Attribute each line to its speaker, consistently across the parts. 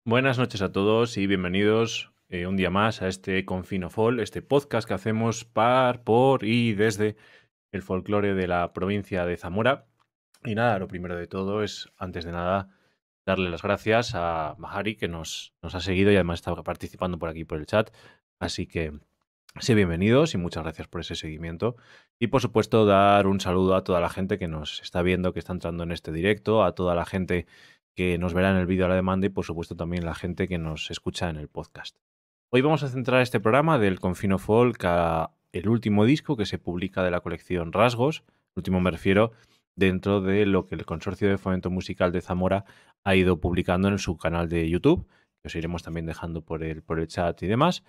Speaker 1: Buenas noches a todos y bienvenidos un día más a este Confinofol, este podcast que hacemos por y desde el folclore de la provincia de Zamora. Y nada, lo primero de todo es, antes de nada, darle las gracias a Mahari que nos ha seguido y además está participando por aquí por el chat. Así que sí, bienvenidos y muchas gracias por ese seguimiento. Y por supuesto, dar un saludo a toda la gente que nos está viendo, que está entrando en este directo, a toda la gente que nos verá en el vídeo a la demanda y por supuesto también la gente que nos escucha en el podcast. Hoy vamos a centrar este programa del Confino Folk a el último disco que se publica de la colección Rasgos. Último me refiero dentro de lo que el Consorcio de Fomento Musical de Zamora ha ido publicando en su canal de YouTube, que os iremos también dejando por el chat y demás,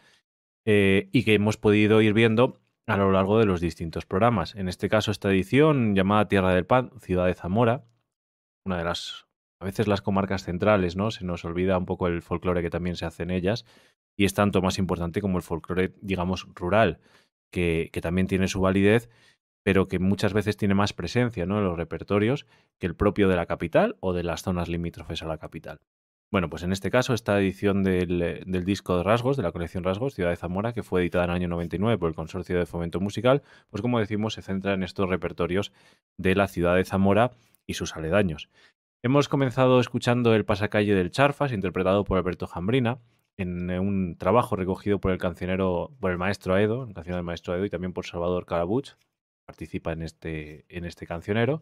Speaker 1: y que hemos podido ir viendo a lo largo de los distintos programas. En este caso, esta edición llamada Tierra del Pan, Ciudad de Zamora, una de las, a veces las comarcas centrales, ¿no? Se nos olvida un poco el folclore que también se hace en ellas y es tanto más importante como el folclore, digamos, rural, que también tiene su validez, pero que muchas veces tiene más presencia, ¿no?, en los repertorios que el propio de la capital o de las zonas limítrofes a la capital. Bueno, pues en este caso, esta edición del disco de Rasgos, de la colección Rasgos, Ciudad de Zamora, que fue editada en el año 99 por el Consorcio de Fomento Musical, pues como decimos, se centra en estos repertorios de la ciudad de Zamora y sus aledaños. Hemos comenzado escuchando El pasacalle del Charfas, interpretado por Alberto Jambrina, en un trabajo recogido por el cancionero, por el maestro Aedo, el cancionero del maestro Aedo, y también por Salvador Calabuch, participa en este cancionero,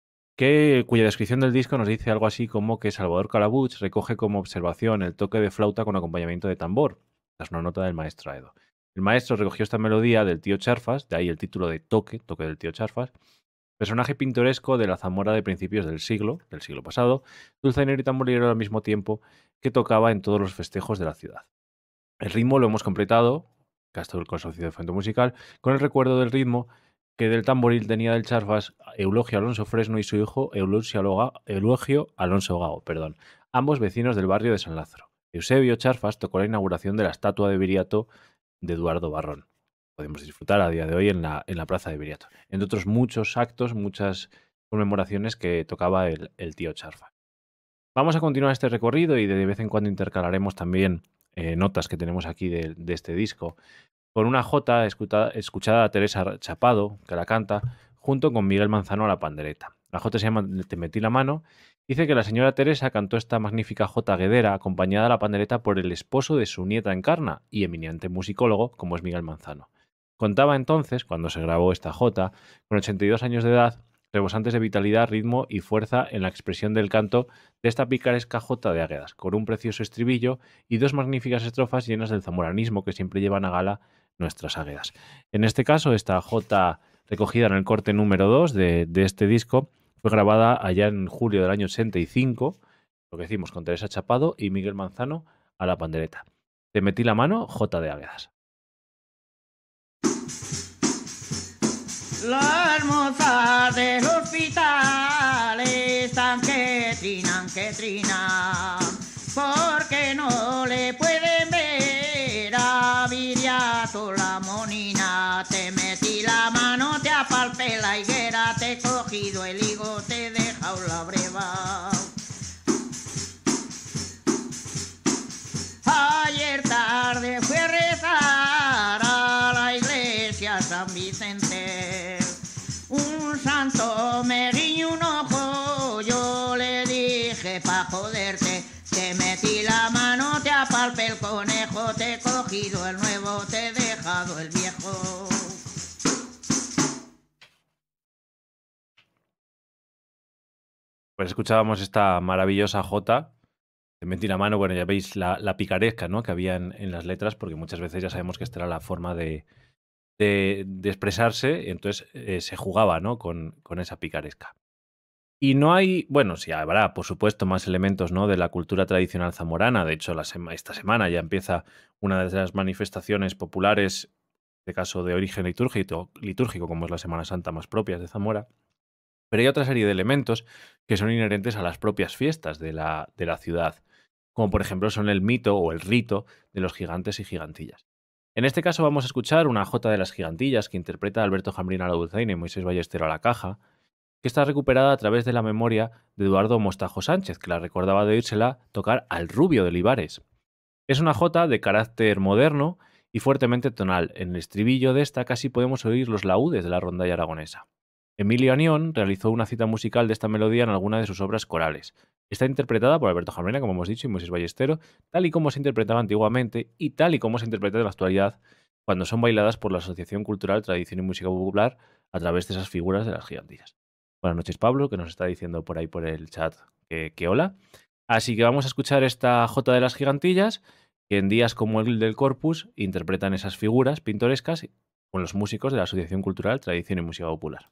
Speaker 1: cuya descripción del disco nos dice algo así como que Salvador Calabuch recoge como observación el toque de flauta con acompañamiento de tambor, tras una nota del maestro Aedo. El maestro recogió esta melodía del tío Charfas, de ahí el título de Toque del tío Charfas, personaje pintoresco de la Zamora de principios del siglo pasado, dulzainero y tamborilero al mismo tiempo, que tocaba en todos los festejos de la ciudad. El ritmo lo hemos completado, Castro del Consorcio de Fomento Musical, con el recuerdo del ritmo que del tamboril tenía del Charfas Eulogio Alonso Fresno y su hijo Eulogio Alonso Gao, ambos vecinos del barrio de San Lázaro. Eusebio Charfas tocó la inauguración de la estatua de Viriato de Eduardo Barrón. Podemos disfrutar a día de hoy en la plaza de Viriato. Entre otros muchos actos, muchas conmemoraciones que tocaba el tío Charfas. Vamos a continuar este recorrido y de vez en cuando intercalaremos también notas que tenemos aquí de este disco, con una jota escuchada a Teresa Chapado, que la canta, junto con Miguel Manzano a la pandereta. La jota se llama Te metí la mano. Dice que la señora Teresa cantó esta magnífica jota guedera acompañada a la pandereta por el esposo de su nieta Encarna y eminente musicólogo como es Miguel Manzano. Contaba entonces, cuando se grabó esta jota, con 82 años de edad, rebosantes de vitalidad, ritmo y fuerza en la expresión del canto de esta picaresca jota de Águedas, con un precioso estribillo y dos magníficas estrofas llenas del zamoranismo que siempre llevan a gala nuestras Águedas. En este caso, esta jota recogida en el corte número 2 de este disco fue grabada allá en julio del año 85, lo que decimos, con Teresa Chapado y Miguel Manzano a la pandereta. Te metí la mano, jota de Águedas.
Speaker 2: Las mozas del hospital están que trinan, porque no le pueden ver a Viriato la monina. Te metí la mano, te apalpé la higuera, te he cogido el higo, te he dejado la breva. Ayer tarde fui a rezar a la iglesia San Vicente. Un santo me guiñó un ojo, yo le dije pa' joderte. Te metí la mano, te apalpé el conejo, te he cogido el nuevo, te he dejado el viejo.
Speaker 1: Pues escuchábamos esta maravillosa jota. Te metí la mano, bueno, ya veis la picaresca, ¿no?, que había en las letras, porque muchas veces ya sabemos que esta era la forma de expresarse, y entonces se jugaba, ¿no?, con esa picaresca. Y no hay, bueno, sí habrá, por supuesto, más elementos, ¿no?, de la cultura tradicional zamorana. De hecho, esta semana ya empieza una de las manifestaciones populares, de caso de origen litúrgico, como es la Semana Santa más propias de Zamora. Pero hay otra serie de elementos que son inherentes a las propias fiestas de la ciudad, como por ejemplo son el mito o el rito de los gigantes y gigantillas. En este caso vamos a escuchar una jota de las gigantillas que interpreta Alberto Jambrina a la dulzaina y Moisés Ballester a la caja, que está recuperada a través de la memoria de Eduardo Mostajo Sánchez, que la recordaba de oírsela tocar al Rubio de Olivares. Es una jota de carácter moderno y fuertemente tonal. En el estribillo de esta casi podemos oír los laúdes de la rondalla aragonesa. Emilio Anión realizó una cita musical de esta melodía en alguna de sus obras corales. Está interpretada por Alberto Jalmena, como hemos dicho, y Moisés Ballestero, tal y como se interpretaba antiguamente y tal y como se interpreta en la actualidad cuando son bailadas por la Asociación Cultural Tradición y Música Popular a través de esas figuras de las gigantillas. Buenas noches, Pablo, que nos está diciendo por ahí por el chat que hola. Así que vamos a escuchar esta Jota de las Gigantillas, que en días como el del Corpus interpretan esas figuras pintorescas con los músicos de la Asociación Cultural Tradición y Música Popular.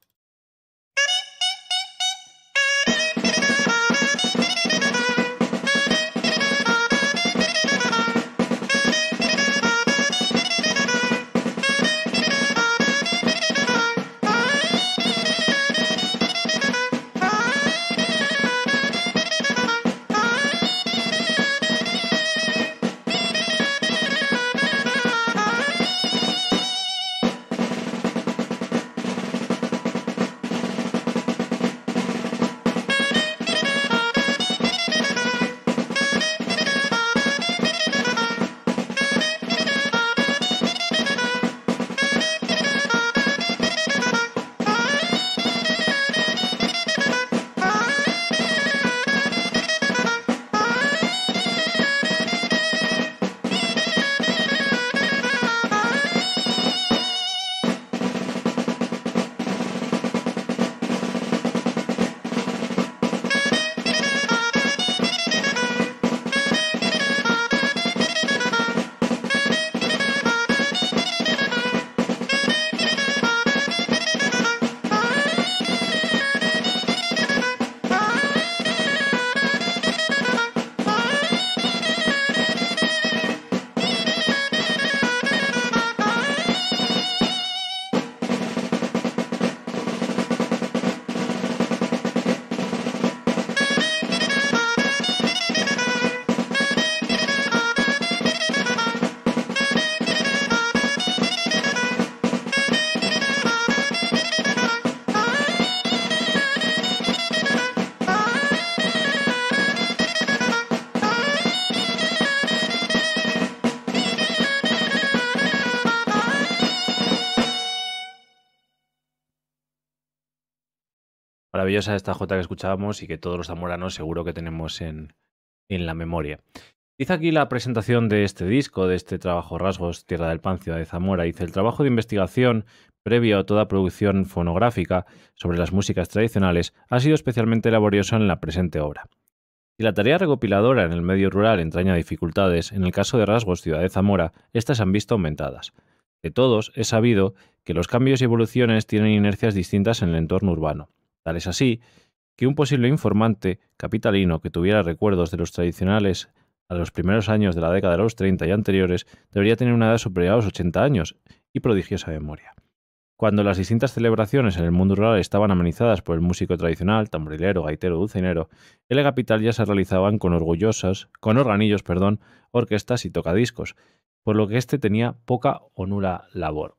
Speaker 1: Maravillosa esta jota que escuchábamos y que todos los zamoranos seguro que tenemos en la memoria. Dice aquí la presentación de este disco, de este trabajo Rasgos, Tierra del Pan, Ciudad de Zamora. Dice: el trabajo de investigación previo a toda producción fonográfica sobre las músicas tradicionales ha sido especialmente laborioso en la presente obra. Si la tarea recopiladora en el medio rural entraña dificultades, en el caso de Rasgos, Ciudad de Zamora, estas han visto aumentadas. De todos es sabido que los cambios y evoluciones tienen inercias distintas en el entorno urbano. Tal es así que un posible informante capitalino que tuviera recuerdos de los tradicionales a los primeros años de la década de los 30 y anteriores debería tener una edad superior a los 80 años y prodigiosa memoria. Cuando las distintas celebraciones en el mundo rural estaban amenizadas por el músico tradicional, tamborilero, gaitero, dulcinero, en la capital ya se realizaban con organillos, orquestas y tocadiscos, por lo que éste tenía poca o nula labor.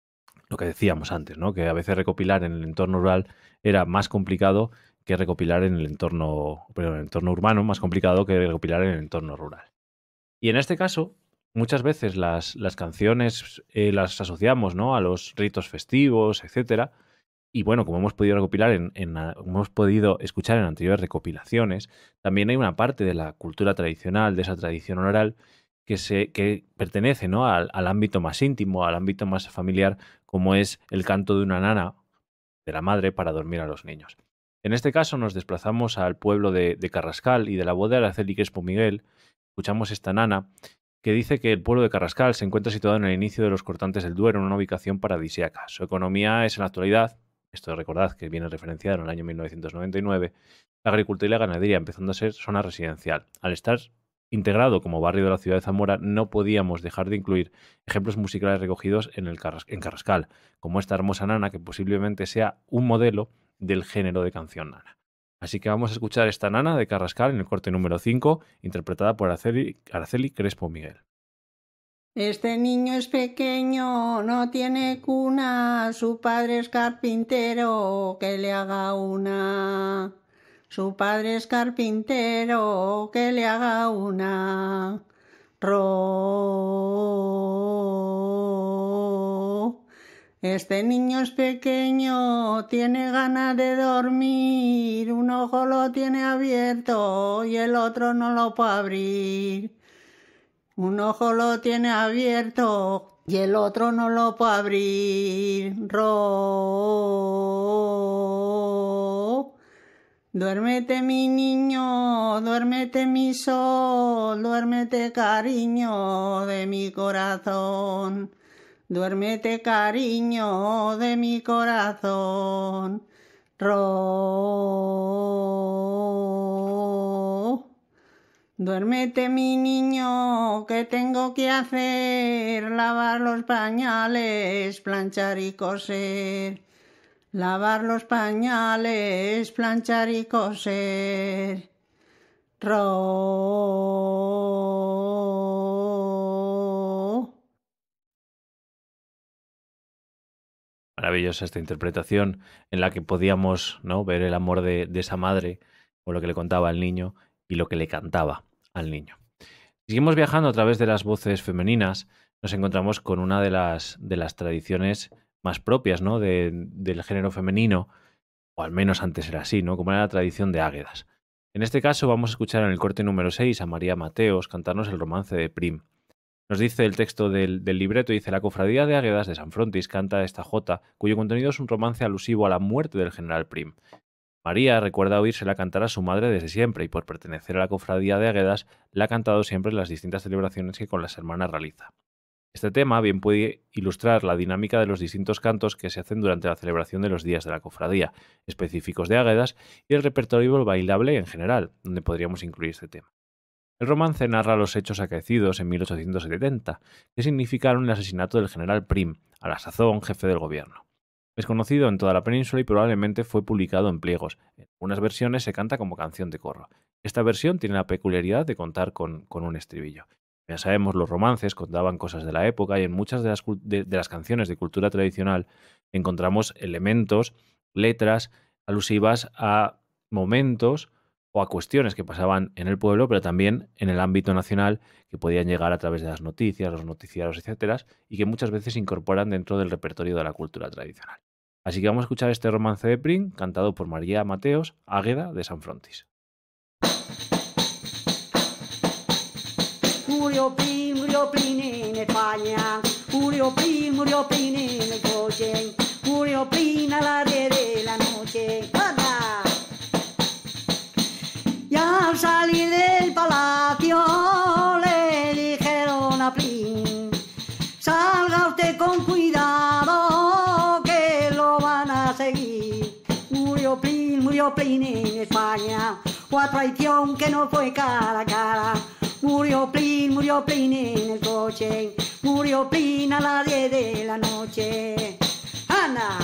Speaker 1: Lo que decíamos antes, ¿no? Que a veces recopilar en el entorno rural era más complicado que recopilar en el entorno urbano, más complicado que recopilar en el entorno rural. Y en este caso, muchas veces las canciones las asociamos, ¿no?, a los ritos festivos, etcétera. Y bueno, como hemos podido recopilar hemos podido escuchar en anteriores recopilaciones, también hay una parte de la cultura tradicional, de esa tradición oral, que pertenece, ¿no?, al ámbito más íntimo, al ámbito más familiar, como es el canto de una nana, de la madre, para dormir a los niños. En este caso nos desplazamos al pueblo de Carrascal y de la voz de Araceli Crespo Miguel escuchamos esta nana que dice que el pueblo de Carrascal se encuentra situado en el inicio de los cortantes del Duero, en una ubicación paradisíaca. Su economía es en la actualidad, esto recordad que viene referenciado en el año 1999, la agricultura y la ganadería, empezando a ser zona residencial. Al estar integrado como barrio de la ciudad de Zamora, no podíamos dejar de incluir ejemplos musicales recogidos en Carrascal, como esta hermosa nana que posiblemente sea un modelo del género de canción nana. Así que vamos a escuchar esta nana de Carrascal en el corte número 5, interpretada por Araceli Crespo Miguel.
Speaker 2: Este niño es pequeño, no tiene cuna, su padre es carpintero, que le haga una. Su padre es carpintero, que le haga una. Este niño es pequeño, tiene ganas de dormir, un ojo lo tiene abierto y el otro no lo puede abrir. Un ojo lo tiene abierto y el otro no lo puede abrir. Duérmete mi niño, duérmete mi sol, duérmete cariño de mi corazón. Duérmete cariño de mi corazón. Duérmete mi niño, ¿qué tengo que hacer? Lavar los pañales, planchar y coser. Lavar los pañales, planchar y coser.
Speaker 1: Maravillosa esta interpretación en la que podíamos, ¿no?, ver el amor de esa madre o lo que le contaba al niño y lo que le cantaba al niño. Seguimos viajando a través de las voces femeninas. Nos encontramos con una de las tradiciones más propias, ¿no?, del género femenino, o al menos antes era así, ¿no?, como era la tradición de Águedas. En este caso vamos a escuchar en el corte número 6 a María Mateos cantarnos el romance de Prim. Nos dice el texto del libreto, dice: la cofradía de Águedas de San Frontis canta esta jota, cuyo contenido es un romance alusivo a la muerte del general Prim. María recuerda oírsela cantar a su madre desde siempre y por pertenecer a la cofradía de Águedas la ha cantado siempre en las distintas celebraciones que con las hermanas realiza. Este tema bien puede ilustrar la dinámica de los distintos cantos que se hacen durante la celebración de los días de la cofradía, específicos de Águedas, y el repertorio bailable en general, donde podríamos incluir este tema. El romance narra los hechos acaecidos en 1870, que significaron el asesinato del general Prim, a la sazón jefe del gobierno. Es conocido en toda la península y probablemente fue publicado en pliegos. En algunas versiones se canta como canción de corro. Esta versión tiene la peculiaridad de contar con un estribillo. Ya sabemos, los romances contaban cosas de la época y en muchas de las canciones de cultura tradicional encontramos elementos, letras alusivas a momentos o a cuestiones que pasaban en el pueblo, pero también en el ámbito nacional, que podían llegar a través de las noticias, los noticiarios, etcétera, y que muchas veces se incorporan dentro del repertorio de la cultura tradicional. Así que vamos a escuchar este romance de Prim, cantado por María Mateos, Águeda de San Frontis.
Speaker 2: Murió Prim en España, murió Prim en el coche, murió Prim a las 10 de la noche. ¡Anda! Y al salir del palacio le dijeron a Prim: salga usted con cuidado que lo van a seguir. Murió Prim en España, o a traición que no fue cara a cara. Murió Prim en el coche, murió Prim a las 10 de la noche. ¡Anda!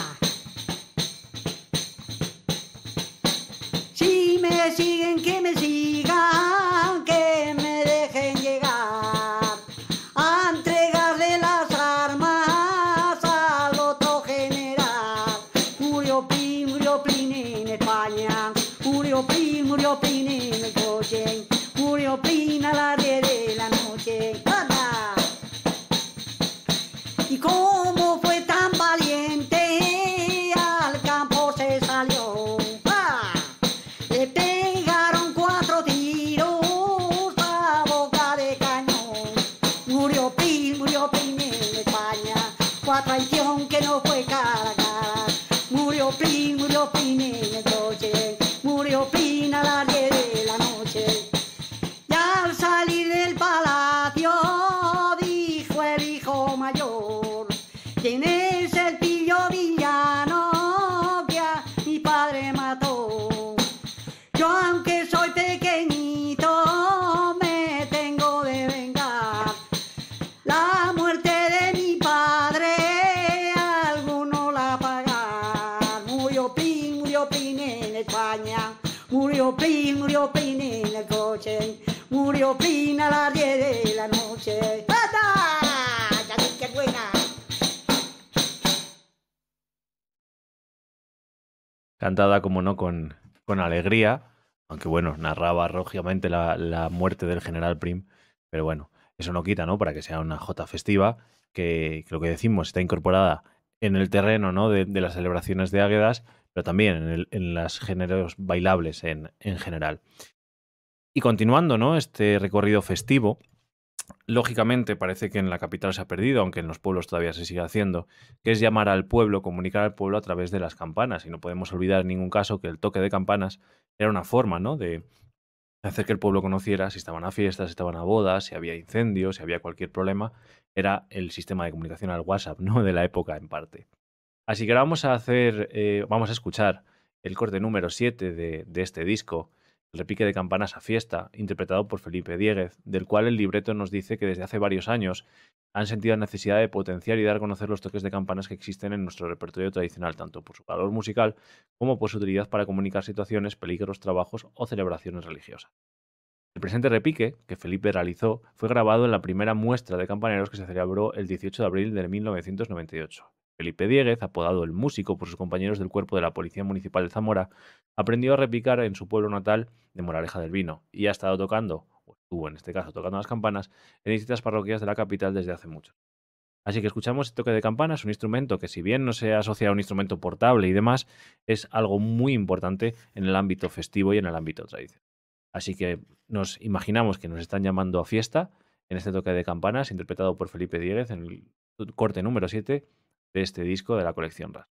Speaker 2: Si me siguen, que me sigan, que me dejen llegar a entregarle las armas al otro general. Murió Prim en España, murió Prim en el coche, murió Prim a las 10 de la noche. ¡Anda! Y como fue tan valiente, al campo se salió. ¡Ah! Le pegaron 4 tiros a boca de cañón. Murió Prim en España, fue a traición que no fue cara a cara. Murió Prim en el coche, murió Prim a las 10 de la noche. Y al salir del palacio dijo el hijo mayor: ¿quién es el pillo villano que a mi padre mató? Yo, aunque soy pequeñito, me tengo de vengar. La muerte de mi padre alguno la pagar. Murió Prim en España, murió Prim en el coche, murió Prim a las 10 de la noche. ¡Ata!
Speaker 1: cantada, como no, con alegría, aunque bueno, narraba lógicamente la muerte del general Prim, pero bueno, eso no quita, ¿no? Para que sea una jota festiva, que lo que decimos está incorporada en el terreno, ¿no? De las celebraciones de Águedas, pero también en los géneros bailables en general. Y continuando, ¿no? Este recorrido festivo, lógicamente parece que en la capital se ha perdido, aunque en los pueblos todavía se sigue haciendo, que es llamar al pueblo, comunicar al pueblo a través de las campanas. Y no podemos olvidar en ningún caso que el toque de campanas era una forma, ¿no? De hacer que el pueblo conociera si estaban a fiestas, si estaban a bodas, si había incendios, si había cualquier problema. Era el sistema de comunicación al WhatsApp, ¿no? De la época en parte. Así que ahora vamos a escuchar el corte número 7 de este disco, El repique de campanas a fiesta, interpretado por Felipe Diéguez, del cual el libreto nos dice que desde hace varios años han sentido la necesidad de potenciar y dar a conocer los toques de campanas que existen en nuestro repertorio tradicional, tanto por su valor musical como por su utilidad para comunicar situaciones, peligros, trabajos o celebraciones religiosas. El presente repique, que Felipe realizó, fue grabado en la primera muestra de campaneros que se celebró el 18 de abril de 1998. Felipe Diéguez, apodado el Músico por sus compañeros del cuerpo de la Policía Municipal de Zamora, aprendió a repicar en su pueblo natal de Moraleja del Vino y ha estado tocando, o estuvo en este caso tocando las campanas, en distintas parroquias de la capital desde hace mucho. Así que escuchamos el toque de campanas, un instrumento que, si bien no se asocia a un instrumento portable y demás, es algo muy importante en el ámbito festivo y en el ámbito tradicional. Así que nos imaginamos que nos están llamando a fiesta en este toque de campanas, interpretado por Felipe Diéguez en el corte número 7 de este disco de la colección RAS.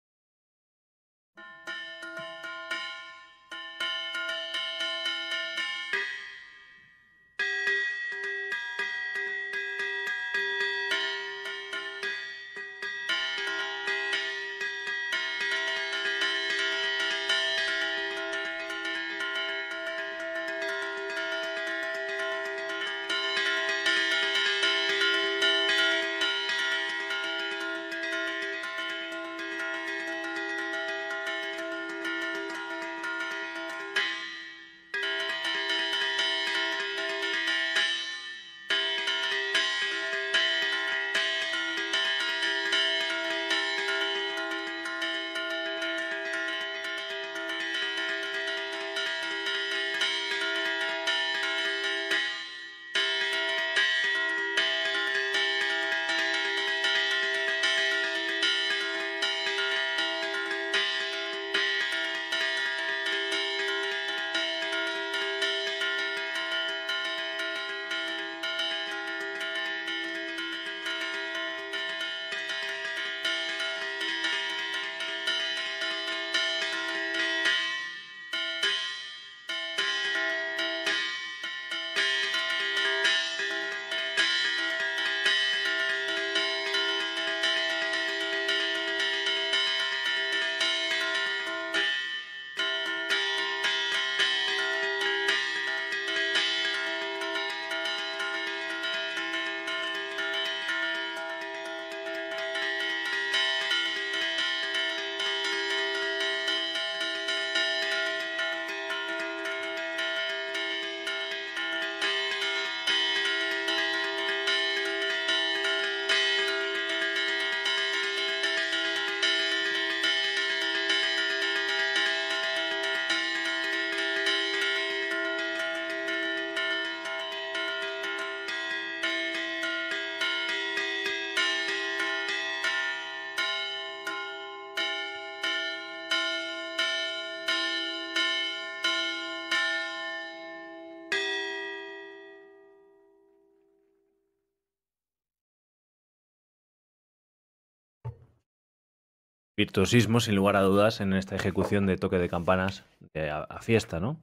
Speaker 1: Virtuosismo, sin lugar a dudas, en esta ejecución de toque de campanas a fiesta, ¿no?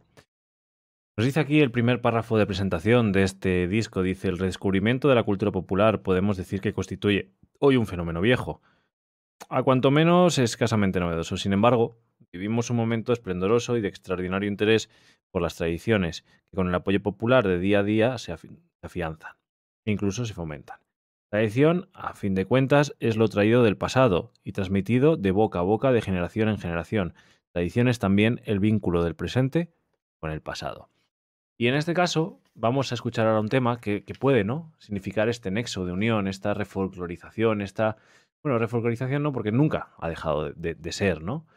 Speaker 1: Nos dice aquí el primer párrafo de presentación de este disco, dice: el redescubrimiento de la cultura popular podemos decir que constituye hoy un fenómeno viejo, a cuanto menos escasamente novedoso. Sin embargo, vivimos un momento esplendoroso y de extraordinario interés por las tradiciones, que con el apoyo popular de día a día se afianzan e incluso se fomentan. Tradición, a fin de cuentas, es lo traído del pasado y transmitido de boca a boca, de generación en generación. Tradición es también el vínculo del presente con el pasado. Y en este caso vamos a escuchar ahora un tema que puede, ¿no?, significar este nexo de unión, esta refolclorización, esta... Bueno, refolclorización no, porque nunca ha dejado de ser, ¿no?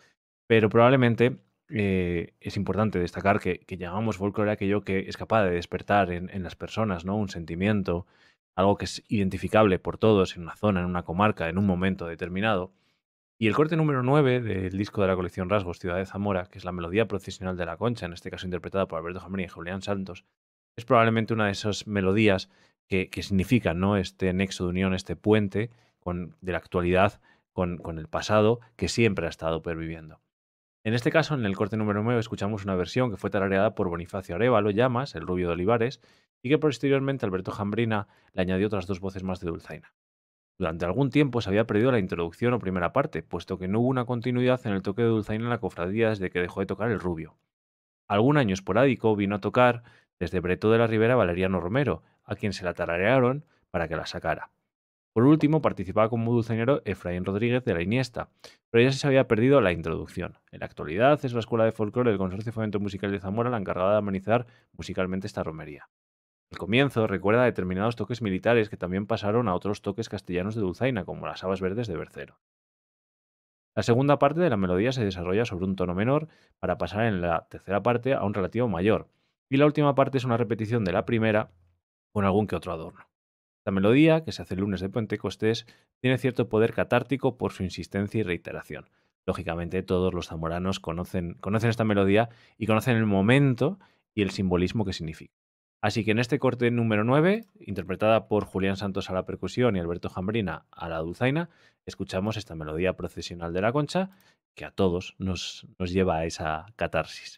Speaker 1: Pero probablemente es importante destacar que llamamos folclore aquello que es capaz de despertar en las personas, ¿no? Un sentimiento, algo que es identificable por todos en una zona, en una comarca, en un momento determinado. Y el corte número 9 del disco de la colección Rasgos, Ciudad de Zamora, que es la melodía procesional de la Concha, en este caso interpretada por Alberto Jambrini y Julián Santos, es probablemente una de esas melodías que significan, ¿no? Este nexo de unión, este puente de la actualidad con el pasado que siempre ha estado perviviendo. En este caso, en el corte número 9, escuchamos una versión que fue tarareada por Bonifacio Arévalo, Llamas, el rubio de Olivares, y que posteriormente Alberto Jambrina le añadió otras dos voces más de Dulzaina. Durante algún tiempo se había perdido la introducción o primera parte, puesto que no hubo una continuidad en el toque de Dulzaina en la cofradía desde que dejó de tocar el rubio. Algún año esporádico vino a tocar desde Breto de la Ribera Valeriano Romero, a quien se la tararearon para que la sacara. Por último, participaba como dulzainero Efraín Rodríguez de la Iniesta, pero ya se había perdido la introducción. En la actualidad es la Escuela de Folclore del Consorcio de Fomento Musical de Zamora la encargada de amenizar musicalmente esta romería. El comienzo recuerda a determinados toques militares que también pasaron a otros toques castellanos de dulzaina, como las habas verdes de Bercero. La segunda parte de la melodía se desarrolla sobre un tono menor para pasar en la tercera parte a un relativo mayor, y la última parte es una repetición de la primera con algún que otro adorno. La melodía, que se hace el lunes de Pentecostés, tiene cierto poder catártico por su insistencia y reiteración. Lógicamente, todos los zamoranos conocen esta melodía y conocen el momento y el simbolismo que significa. Así que en este corte número 9, interpretada por Julián Santos a la percusión y Alberto Jambrina a la dulzaina, escuchamos esta melodía procesional de la Concha que a todos nos lleva a esa catarsis.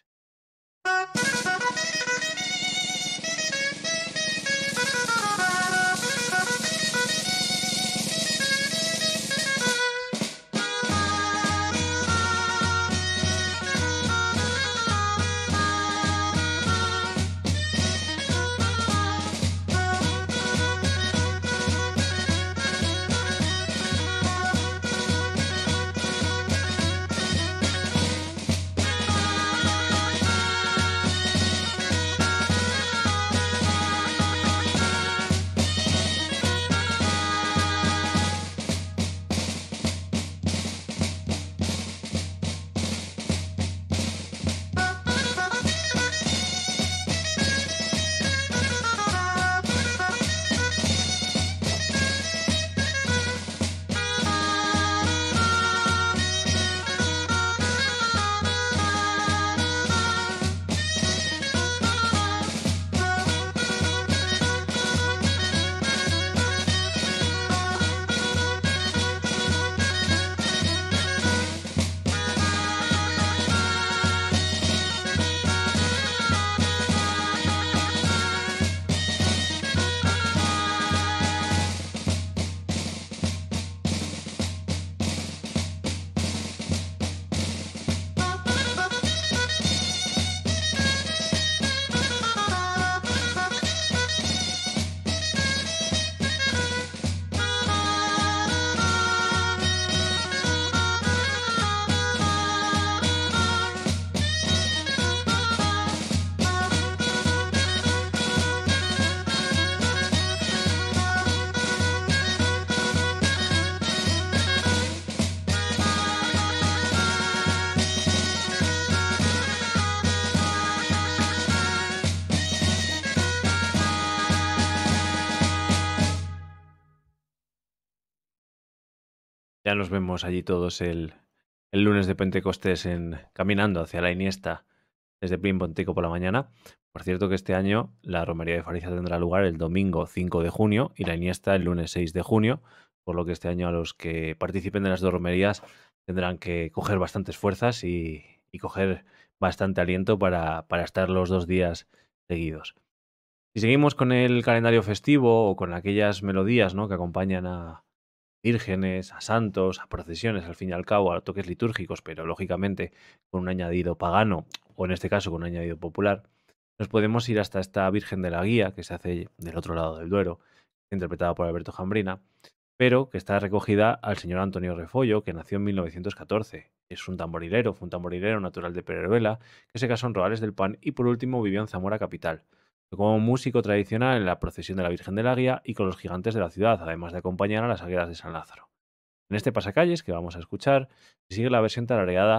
Speaker 1: Ya nos vemos allí todos el lunes de Pentecostés caminando hacia la Iniesta desde Ponteco por la mañana. Por cierto que este año la romería de Fariza tendrá lugar el domingo 5 de junio y la Iniesta el lunes 6 de junio, por lo que este año a los que participen de las dos romerías tendrán que coger bastantes fuerzas y coger bastante aliento para estar los 2 días seguidos. Si seguimos con el calendario festivo o con aquellas melodías, ¿no?, que acompañan a vírgenes, a santos, a procesiones, al fin y al cabo, a toques litúrgicos, pero lógicamente con un añadido pagano, o en este caso con un añadido popular, nos podemos ir hasta esta Virgen de la Guía, que se hace del otro lado del Duero, interpretada por Alberto Jambrina, pero que está recogida al señor Antonio Refollo, que nació en 1914. Es un tamborilero, fue un tamborilero natural de Pereruela, que se casó en Rodales del Pan y por último vivió en Zamora capital. Como músico tradicional en la procesión de la Virgen de la Guía y con los gigantes de la ciudad, además de acompañar a las águilas de San Lázaro. En este pasacalles que vamos a escuchar, se sigue la versión tarareada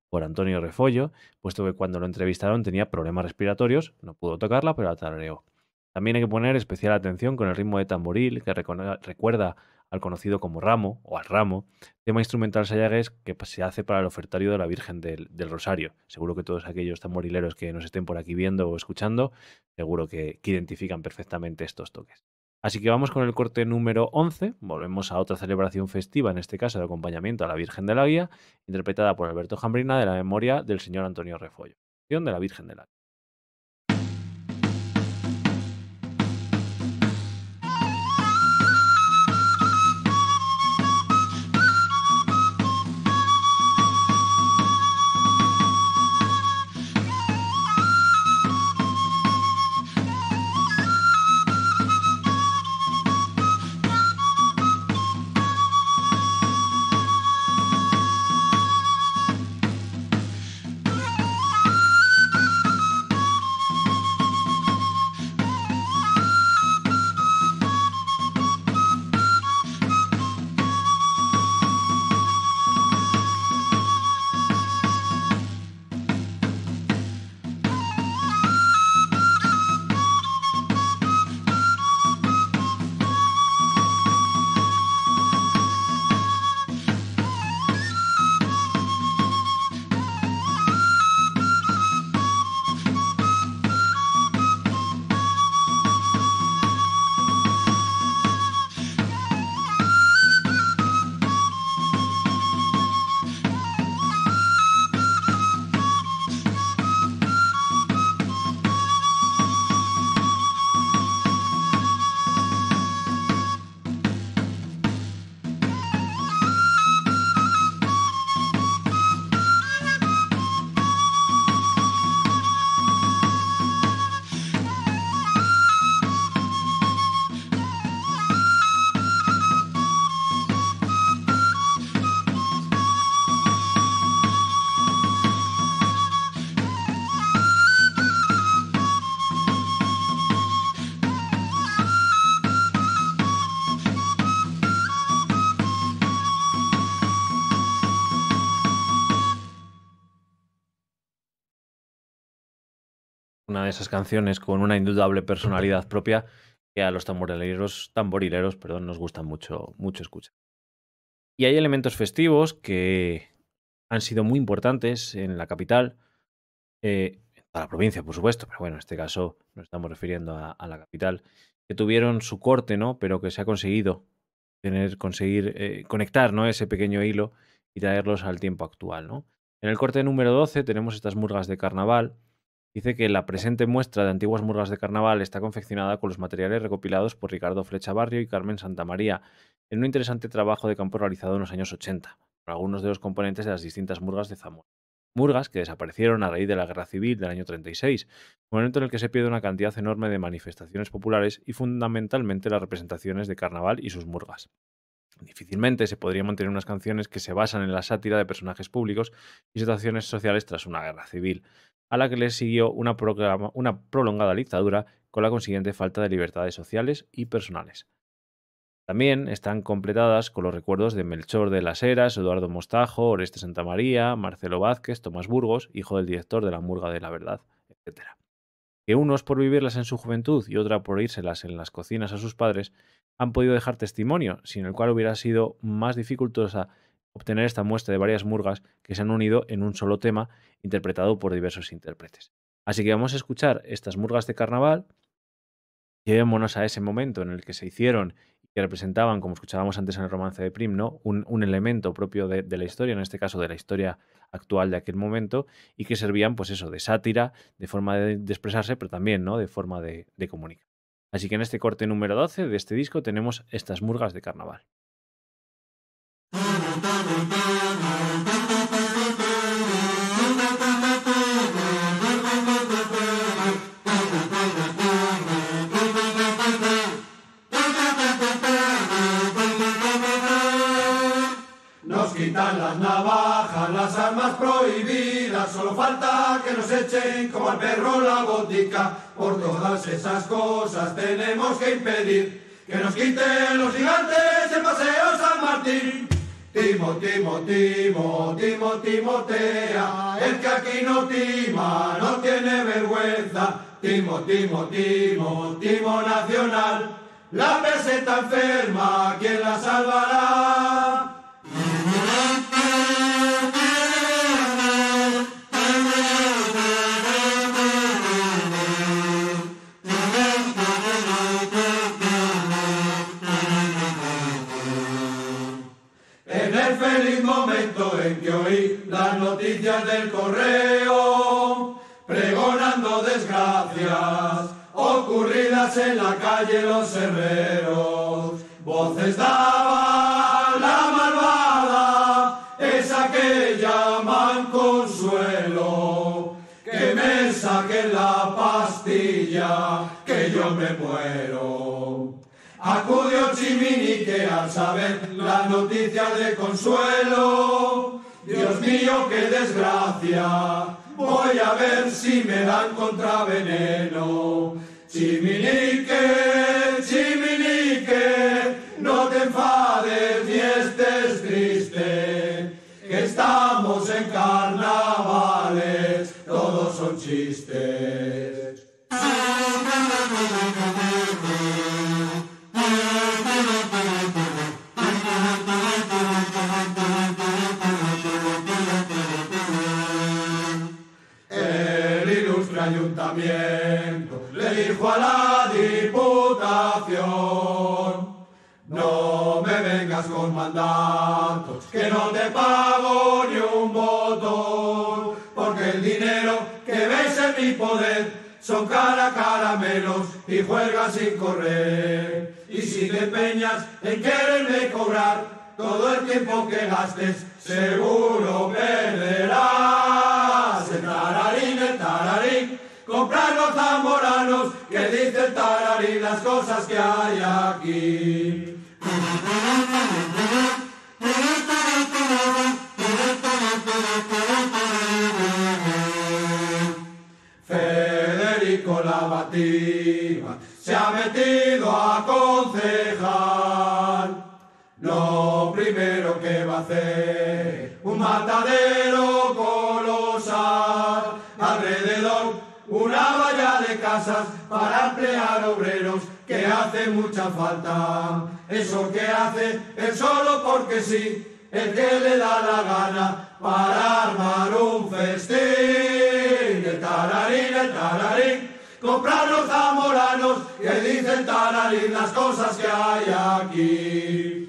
Speaker 1: por Antonio Refollo, puesto que cuando lo entrevistaron tenía problemas respiratorios, no pudo tocarla, pero la tarareó. También hay que poner especial atención con el ritmo de tamboril, que recuerda al conocido como ramo o al ramo, tema instrumental sayagués que se hace para el ofertario de la Virgen del Rosario. Seguro que todos aquellos tamborileros que nos estén por aquí viendo o escuchando, seguro que identifican perfectamente estos toques. Así que vamos con el corte número 11, volvemos a otra celebración festiva, en este caso de acompañamiento a la Virgen de la Guía, interpretada por Alberto Jambrina de la memoria del señor Antonio Refollo, de la Virgen de la Guía. Una de esas canciones con una indudable personalidad propia que a los tamborileros, nos gustan mucho escuchar. Y hay elementos festivos que han sido muy importantes en la capital, a la provincia, por supuesto, pero bueno, en este caso nos estamos refiriendo a la capital, que tuvieron su corte, ¿no? Pero que se ha conseguido conseguir conectar, ¿no? Ese pequeño hilo y traerlos al tiempo actual, ¿no? En el corte número 12 tenemos estas murgas de carnaval. Dice que la presente muestra de antiguas murgas de carnaval está confeccionada con los materiales recopilados por Ricardo Flecha Barrio y Carmen Santamaría en un interesante trabajo de campo realizado en los años 80, por algunos de los componentes de las distintas murgas de Zamora. Murgas que desaparecieron a raíz de la Guerra Civil del año 36, momento en el que se pierde una cantidad enorme de manifestaciones populares y fundamentalmente las representaciones de carnaval y sus murgas. Difícilmente se podría mantener unas canciones que se basan en la sátira de personajes públicos y situaciones sociales tras una guerra civil, a la que le siguió una prolongada dictadura con la consiguiente falta de libertades sociales y personales. También están completadas con los recuerdos de Melchor de las Heras, Eduardo Mostajo, Oreste Santamaría, Marcelo Vázquez, Tomás Burgos, hijo del director de la Murga de la Verdad, etc. Que unos por vivirlas en su juventud y otra por írselas en las cocinas a sus padres, han podido dejar testimonio, sin el cual hubiera sido más dificultosa obtener esta muestra de varias murgas que se han unido en un solo tema interpretado por diversos intérpretes. Así que vamos a escuchar estas murgas de carnaval, llevémonos a ese momento en el que se hicieron y que representaban, como escuchábamos antes en el romance de Prim, ¿no? un elemento propio de la historia, en este caso de la historia actual de aquel momento, y que servían, pues eso, de sátira, de forma de expresarse, pero también, ¿no? De forma de comunicar. Así que en este corte número 12 de este disco tenemos estas murgas de carnaval.
Speaker 3: Nos quitan las navajas, las armas prohibidas, solo falta que nos echen como al perro la botica. Por todas esas cosas tenemos que impedir que nos quiten los gigantes el paseo San Martín. Timotea, el que aquí no tima, no tiene vergüenza. Timo nacional, la peseta enferma, ¿quién la salvará? En el feliz momento en que oí las noticias del correo, pregonando desgracias ocurridas en la calle Los Herreros, voces daba la malvada, esa que llaman Consuelo, que me saquen la pastilla, que yo me muero. Acudió Chiminique al saber las noticias de Consuelo. Dios mío, qué desgracia, voy a ver si me dan contraveneno. Chiminique, no te enfades ni estés triste, que estamos en carnavales, todos son chistes. Ayuntamiento le dijo a la Diputación: no me vengas con mandatos, que no te pago ni un botón, porque el dinero que ves en mi poder son caramelos y juegas sin correr. Y si te empeñas en quererme cobrar todo el tiempo que gastes, seguro perderás. El tararín, comprar los zamoranos, que dice el tararín las cosas que hay aquí. Federico Lavativa se ha metido a concejal. Lo primero que va a hacer, un matadero colosal, alrededor una valla de casas para emplear obreros, que hace mucha falta. Eso que hace él solo porque sí, el que le da la gana para armar un festín. El tararín, comprar los zamoranos, que dice el tararín las cosas que hay aquí.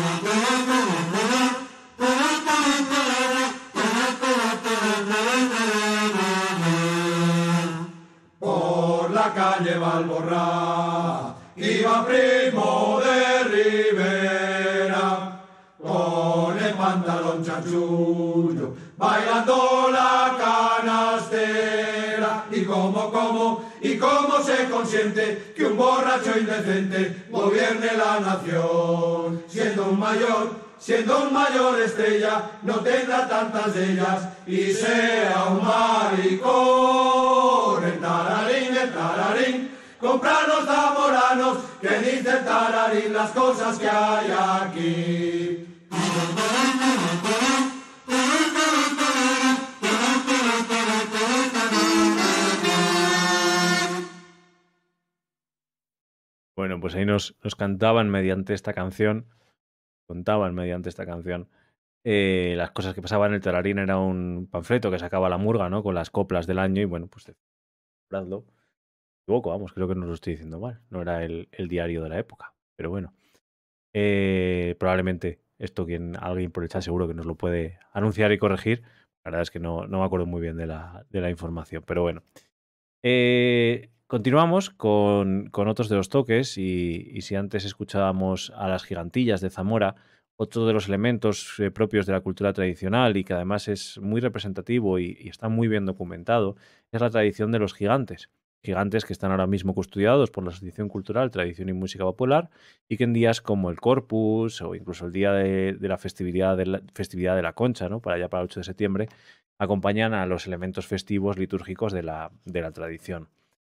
Speaker 3: Por la calle Valborra iba Primo de Rivera, con el pantalón chanchullo, bailando la canastera. Y cómo se consiente que un borracho indecente gobierne la nación. Siendo un mayor estrella, no tendrá tantas de ellas y sea un maricón. El tararín, comprar los zamoranos, que dice el tararín las cosas que hay aquí.
Speaker 1: Bueno, pues ahí nos contaban mediante esta canción las cosas que pasaban. El tararín era un panfleto que sacaba la Murga, ¿no? Con las coplas del año y bueno, pues compradlo. Me equivoco, vamos, creo que no lo estoy diciendo mal. No era el diario de la época, pero bueno. Probablemente esto alguien por el chat seguro que nos lo puede anunciar y corregir. La verdad es que no me acuerdo muy bien de la información, pero bueno. Continuamos con otros de los toques y si antes escuchábamos a las gigantillas de Zamora, otro de los elementos propios de la cultura tradicional y que además es muy representativo y está muy bien documentado, es la tradición de los gigantes. Gigantes que están ahora mismo custodiados por la Asociación Cultural, Tradición y Música Popular y que en días como el Corpus o incluso el día de la festividad de la Concha, ¿no? Para el 8 de septiembre, acompañan a los elementos festivos litúrgicos de la tradición.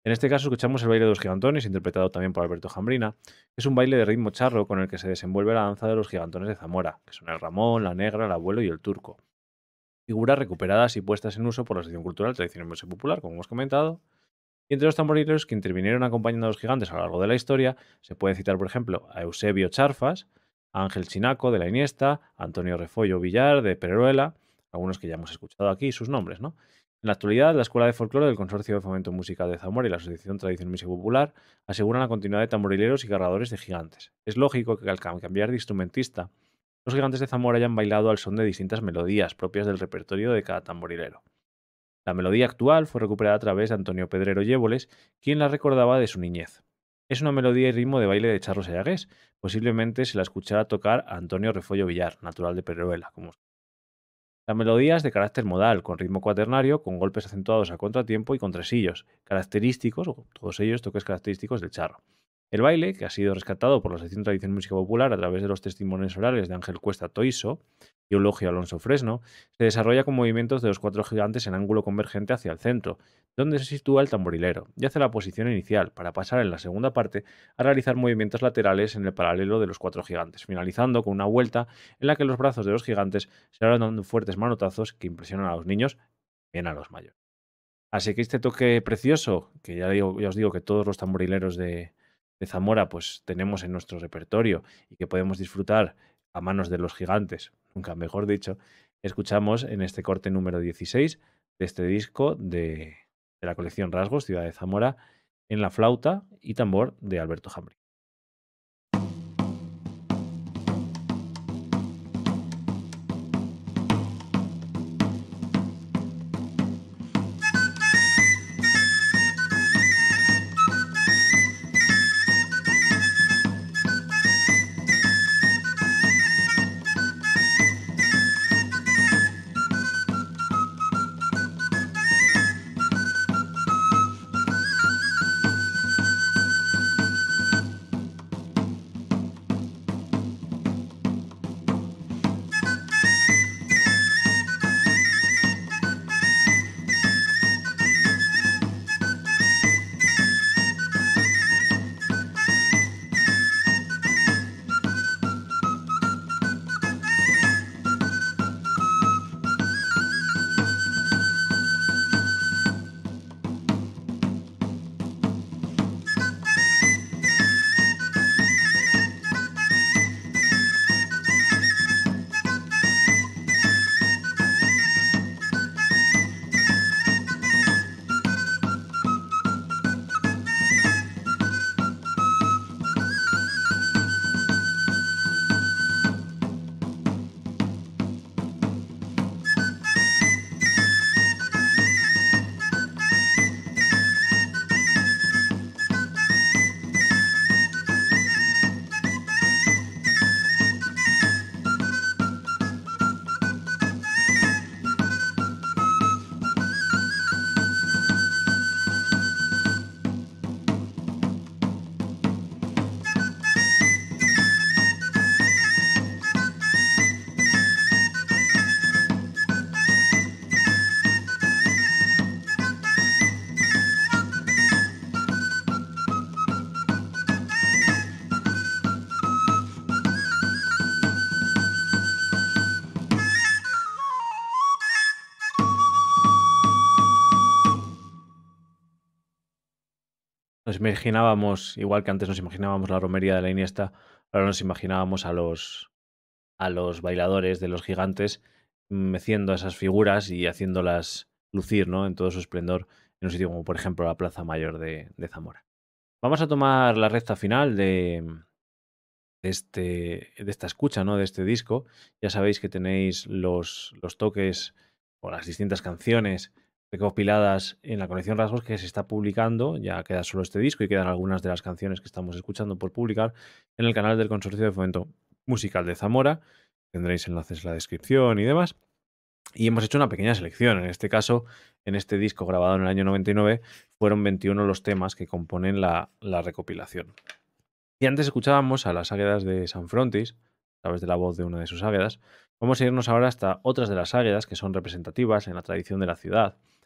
Speaker 1: En este caso escuchamos el baile de los gigantones, interpretado también por Alberto Jambrina, que es un baile de ritmo charro con el que se desenvuelve la danza de los gigantones de Zamora, que son el Ramón, la Negra, el Abuelo y el Turco. Figuras recuperadas y puestas en uso por la sección cultural Tradición y Museo Popular, como hemos comentado. Y entre los tamborileros que intervinieron acompañando a los gigantes a lo largo de la historia, se puede citar, por ejemplo, a Eusebio Charfas, a Ángel Chinaco de la Iniesta, a Antonio Refollo Villar de Pereruela, algunos que ya hemos escuchado aquí sus nombres, ¿no? En la actualidad, la Escuela de Folclore del Consorcio de Fomento Musical de Zamora y la Asociación Tradición y Música Popular aseguran la continuidad de tamborileros y cargadores de gigantes. Es lógico que al cambiar de instrumentista, los gigantes de Zamora hayan bailado al son de distintas melodías propias del repertorio de cada tamborilero. La melodía actual fue recuperada a través de Antonio Pedrero Yéboles, quien la recordaba de su niñez. Es una melodía y ritmo de baile de charro sayagués. Posiblemente se la escuchara tocar a Antonio Refollo Villar, natural de Pereruela. La melodía es de carácter modal, con ritmo cuaternario, con golpes acentuados a contratiempo y con tresillos, característicos, o todos ellos toques característicos del charro. El baile, que ha sido rescatado por la sección Tradición y Música Popular a través de los testimonios orales de Ángel Cuesta Toiso y Eulogio Alonso Fresno, se desarrolla con movimientos de los cuatro gigantes en ángulo convergente hacia el centro, donde se sitúa el tamborilero, y hace la posición inicial, para pasar en la segunda parte a realizar movimientos laterales en el paralelo de los cuatro gigantes, finalizando con una vuelta en la que los brazos de los gigantes se van dando fuertes manotazos que impresionan a los niños y bien a los mayores. Así que este toque precioso, que ya os digo que todos los tamborileros de Zamora pues tenemos en nuestro repertorio y que podemos disfrutar a manos de los gigantes, nunca mejor dicho, escuchamos en este corte número 16 de este disco de la colección Rasgos, Ciudad de Zamora, en la flauta y tambor de Alberto Jambri. Nos imaginábamos, igual que antes nos imaginábamos la romería de la Iniesta, ahora nos imaginábamos a los bailadores de los gigantes meciendo esas figuras y haciéndolas lucir, ¿no?, en todo su esplendor en un sitio como por ejemplo la Plaza Mayor de Zamora. Vamos a tomar la recta final de esta escucha, ¿no?, de este disco. Ya sabéis que tenéis los toques o las distintas canciones recopiladas en la colección Rasgos que se está publicando. Ya queda solo este disco y quedan algunas de las canciones que estamos escuchando por publicar en el canal del Consorcio de Fomento Musical de Zamora. Tendréis enlaces en la descripción y demás. Y hemos hecho una pequeña selección. En este caso, en este disco grabado en el año 99, fueron 21 los temas que componen la recopilación. Y antes escuchábamos a las águedas de San Frontis, a través de la voz de una de sus águedas. Vamos a irnos ahora hasta otras de las águedas que son representativas en la tradición de la ciudad,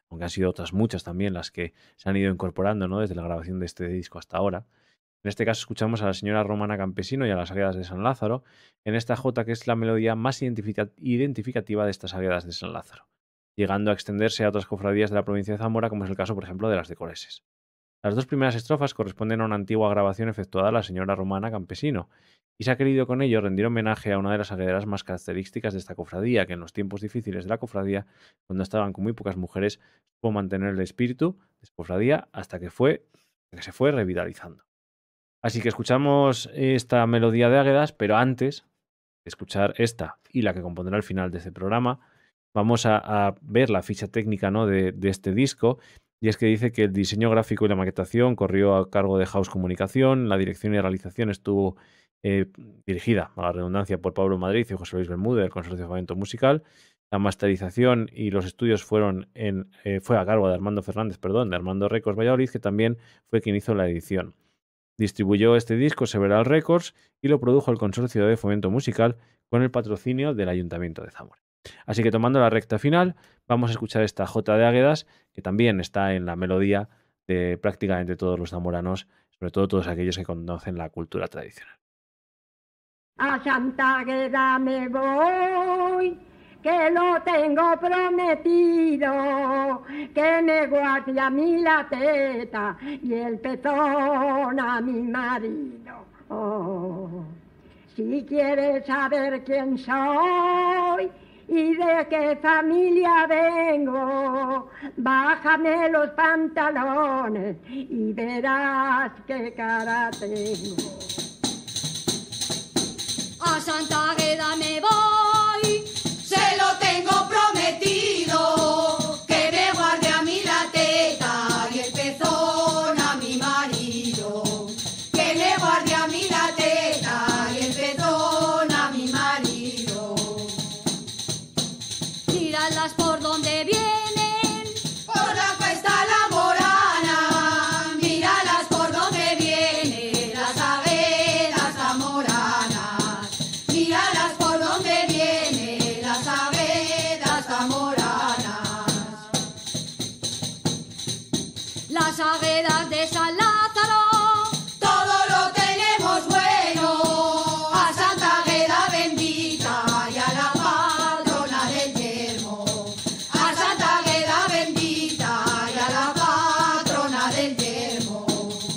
Speaker 1: aunque han sido otras muchas también las que se han ido incorporando, ¿no?, desde la grabación de este disco hasta ahora. En este caso escuchamos a la señora Romana Campesino y a las Águedas de San Lázaro en esta jota que es la melodía más identificativa de estas Águedas de San Lázaro, llegando a extenderse a otras cofradías de la provincia de Zamora, como es el caso, por ejemplo, de las de Coreses. Las dos primeras estrofas corresponden a una antigua grabación efectuada a la señora Romana Campesino, y se ha querido con ello rendir homenaje a una de las aguederas más características de esta cofradía, que en los tiempos difíciles de la cofradía, cuando estaban con muy pocas mujeres, supo mantener el espíritu de esta cofradía hasta que se fue revitalizando. Así que escuchamos esta melodía de Águedas, pero antes de escuchar esta y la que compondrá el final de este programa, vamos a ver la ficha técnica, ¿no?, de este disco. Y es que dice que el diseño gráfico y la maquetación corrió a cargo de House Comunicación, la dirección y realización estuvo dirigida, a la redundancia, por Pablo Madrid y José Luis Bermúdez, del Consorcio de Fomento Musical. La masterización y los estudios fue a cargo de Armando Fernández, de Armando Records Valladolid, que también fue quien hizo la edición. Distribuyó este disco Several Records y lo produjo el Consorcio de Fomento Musical con el patrocinio del Ayuntamiento de Zamora. Así que, tomando la recta final, vamos a escuchar esta jota de Águedas, que también está en la melodía de prácticamente todos los zamoranos, sobre todo todos aquellos que conocen la cultura tradicional.
Speaker 4: A Santa Águeda me voy, que lo tengo prometido, que me guarde a mí la teta y el pezón a mi marido. Oh, si quieres saber quién soy y de qué familia vengo, bájame los pantalones y verás qué cara tengo.
Speaker 5: A Santa Águeda me voy, se lo tengo prometido, que me guarde a mí la teta y el pezón a mi marido, que me guarde a mí la teta y el pezón a mi marido. Míralas por donde vienen, por la cuesta la morana, míralas por donde vienen las águedas zamoranas, míralas por donde vienen las águedas zamoranas. Las águedas de San Lázaro, todo lo tenemos bueno, a Santa Águeda bendita y a la patrona del yermo, a Santa Águeda bendita y a la patrona del yermo.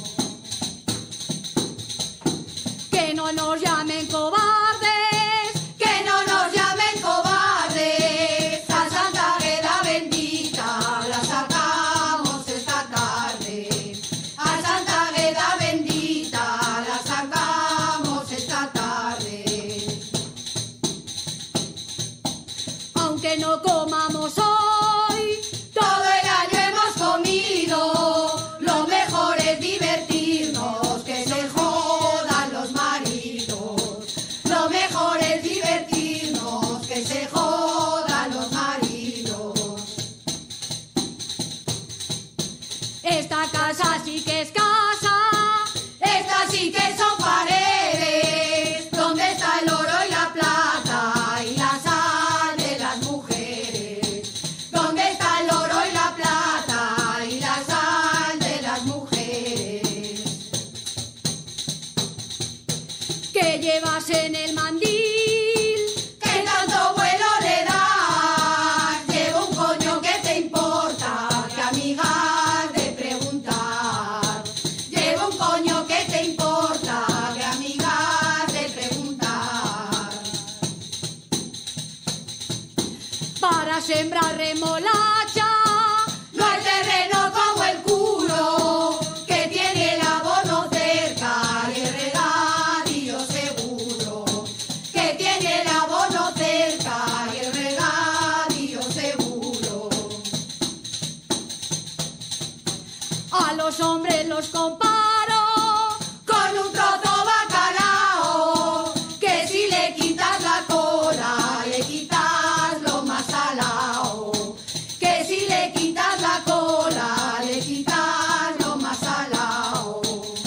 Speaker 5: Que no nos llamen cobardes, que no nos llamen cobardes, a Santa Águeda bendita la sacamos esta tarde, a Santa Águeda bendita la sacamos esta tarde. Aunque no comamos hoy, todo el año hemos comido, lo mejor es divertirnos, que se jodan los maridos, lo mejor es divertirnos, que se jodan los maridos. Esta casa sí que es casa, estas sí que son paredes, donde está el oro y la plata y la sal de las mujeres, donde está el oro y la plata y la sal de las mujeres. Que llevas en el mandil, que tanto vuelo le das, lleva un coño que te importa, que amigas de preguntar, lleva un coño que te importa, que amigas de preguntar. Para sembrar remolacha, no hay terreno como el culo, que tiene el abono cerca y el regadío seguro, que tiene el abono cerca y el regadío seguro. A los hombres los comparo con un trozo bacalao, que si le quitas la cola, le quitas lo más salao, que si le quitas la cola, le quitas lo más salao.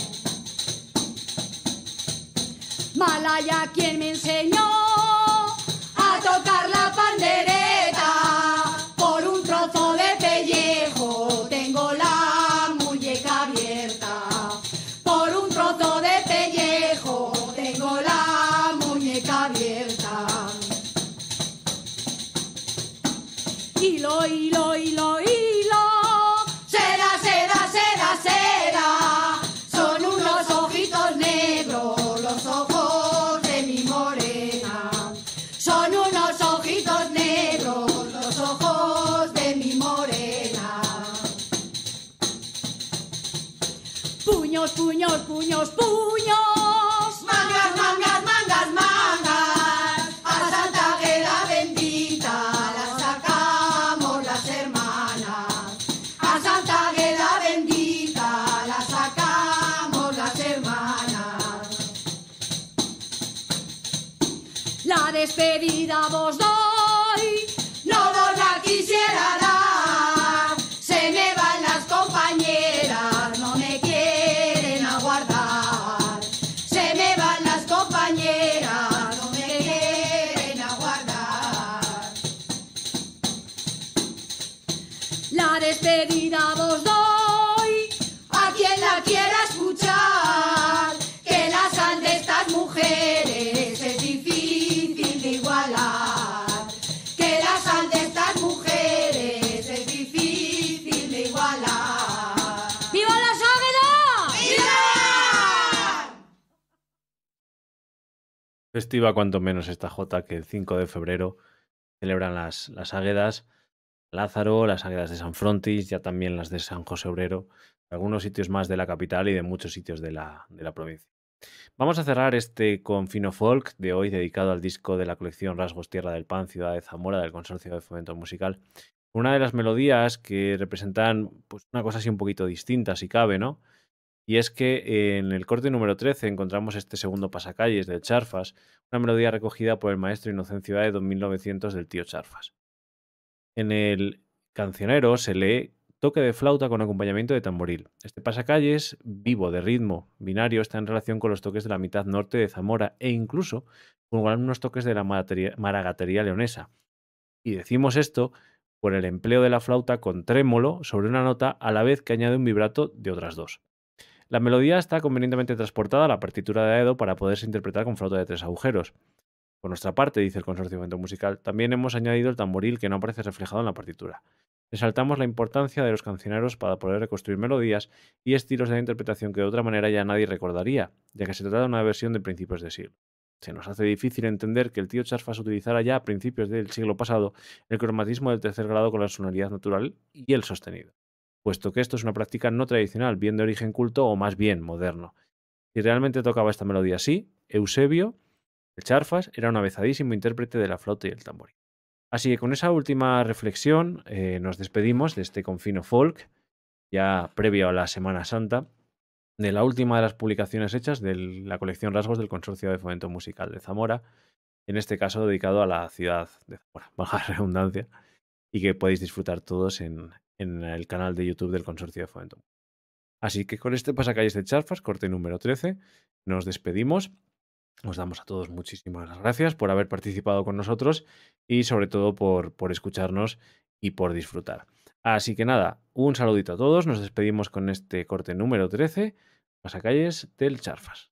Speaker 5: Malaya quien me enseñó a tocar la pandereta, por un trozo de pellejo puños, puños, puños, puños.
Speaker 2: Mangas, mangas, mangas, mangas, a Santa Águeda bendita la sacamos las hermanas. A Santa Águeda bendita la sacamos las hermanas.
Speaker 5: La despedida vos doy,
Speaker 2: No vos la quisiera dar, se me van las compañeras, no me quieren aguardar. Se me van las compañeras, no me quieren aguardar.
Speaker 5: la despedida vos doy.
Speaker 2: A quien la quiera escuchar, que la sal de estas mujeres es difícil de igualar. Que la sal de estas mujeres es difícil de igualar.
Speaker 5: ¡Viva la Águeda!
Speaker 2: ¡Viva!
Speaker 1: Festiva cuanto menos esta jota que el 5 de febrero celebran las Águedas, Lázaro, las Águedas de San Frontis, ya también las de San José Obrero, algunos sitios más de la capital y de muchos sitios de la provincia. Vamos a cerrar este Confino Folk de hoy dedicado al disco de la colección Rasgos Tierra del Pan, Ciudad de Zamora, del Consorcio de Fomento Musical. Una de las melodías que representan pues, una cosa así un poquito distinta, si cabe, ¿no? Y es que en el corte número 13 encontramos este segundo pasacalles del Charfas, una melodía recogida por el maestro Inocencio Aedo en 1900 del tío Charfas. En el cancionero se lee toque de flauta con acompañamiento de tamboril. Este pasacalles, vivo de ritmo binario, está en relación con los toques de la mitad norte de Zamora e incluso con algunos toques de la maragatería leonesa. Y decimos esto por el empleo de la flauta con trémolo sobre una nota a la vez que añade un vibrato de otras dos. La melodía está convenientemente transportada a la partitura de Aedo para poderse interpretar con flauta de 3 agujeros. Por nuestra parte, dice el Consorcio de Fomento Musical, también hemos añadido el tamboril que no aparece reflejado en la partitura. Resaltamos la importancia de los cancioneros para poder reconstruir melodías y estilos de la interpretación que de otra manera ya nadie recordaría, ya que se trata de una versión de principios de siglo. Se nos hace difícil entender que el tío Charfas utilizara ya a principios del siglo pasado el cromatismo del tercer grado con la sonoridad natural y el sostenido, puesto que esto es una práctica no tradicional, bien de origen culto o más bien moderno. Si realmente tocaba esta melodía así, Eusebio, el Charfas, era un avezadísimo intérprete de la flauta y el tamboril. Así que con esa última reflexión nos despedimos de este Confino Folk, ya previo a la Semana Santa, de la última de las publicaciones hechas de la colección Rasgos del Consorcio de Fomento Musical de Zamora, en este caso dedicado a la ciudad de Zamora, baja redundancia, y que podéis disfrutar todos en el canal de YouTube del Consorcio de Fomento. Así que con este pasacalles de Charfas, corte número 13, nos despedimos. Os damos a todos muchísimas gracias por haber participado con nosotros y sobre todo por escucharnos y por disfrutar. Así que nada, un saludito a todos, nos despedimos con este corte número 13, pasacalles del Charfas.